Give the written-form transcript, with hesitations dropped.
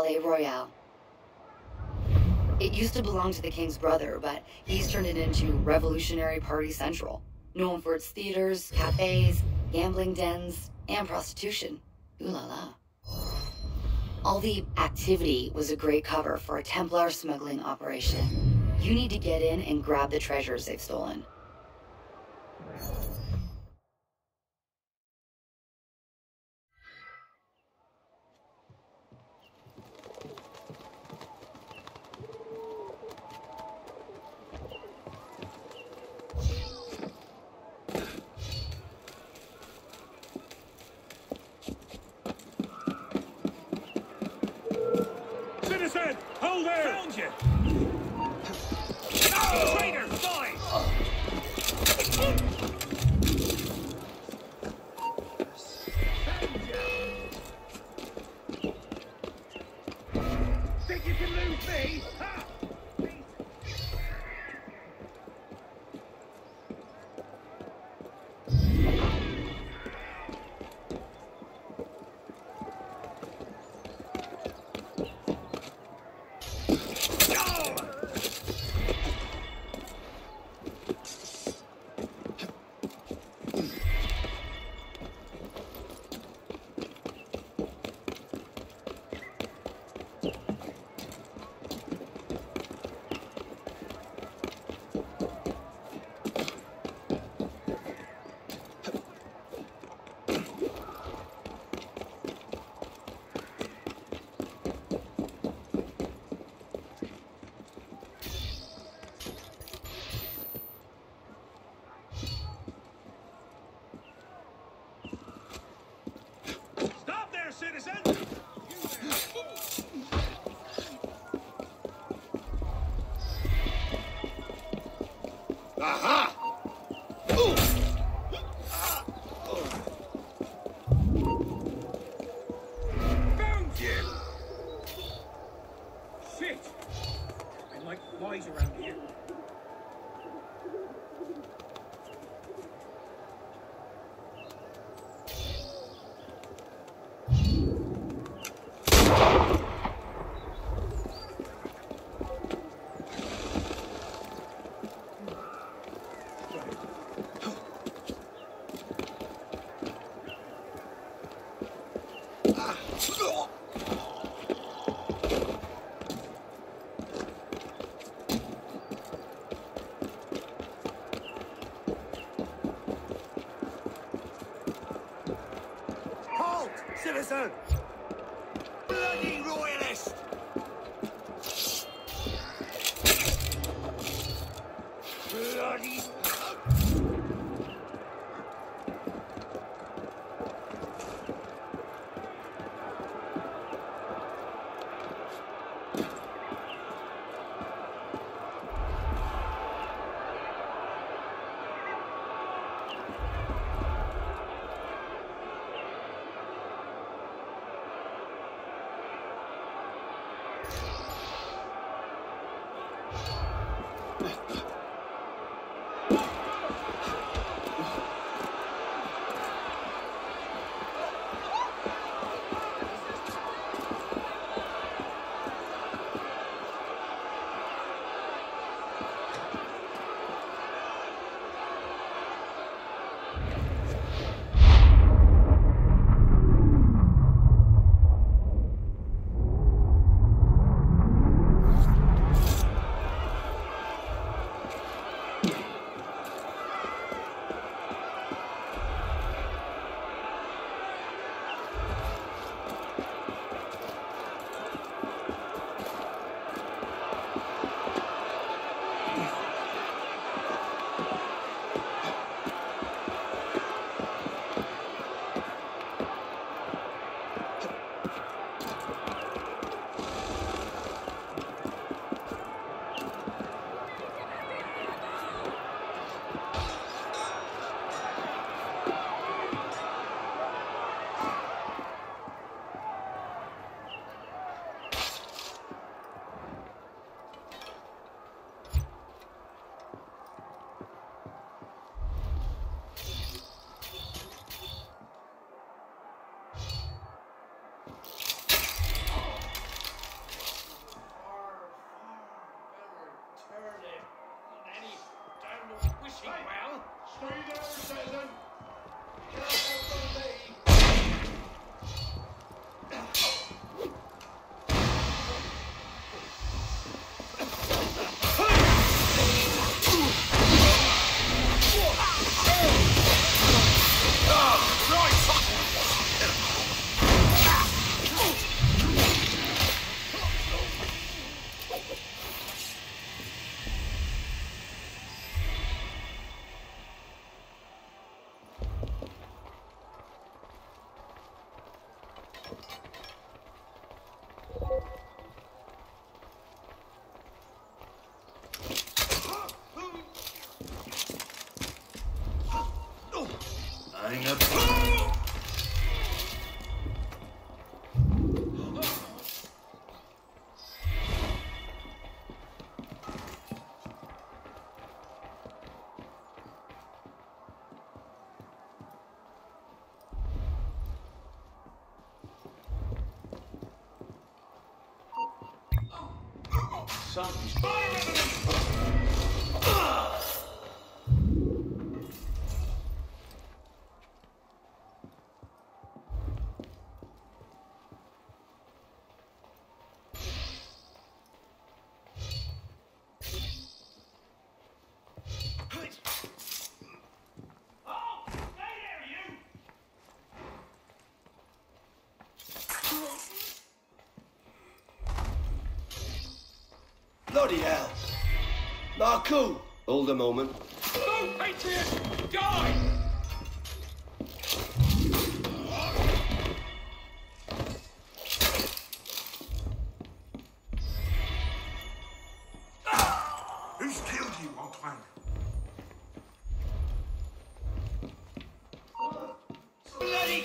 Palais Royal. It used to belong to the king's brother, but he's turned it into Revolutionary Party Central, known for its theaters, cafes, gambling dens, and prostitution. Ooh la la. All the activity was a great cover for a Templar smuggling operation. You need to get in and grab the treasures they've stolen. Citizen! Hold there! Found you! No! Traitor! Die! Think you can lose me? Ha! Citizen! Aha! Found you! Shit! I like flies around here. Citizen! Bloody royalist! Bloody... Bloody hell! Marku! Hold a moment. Go, Patriot! Die! Who's killed you, Antoine? Bloody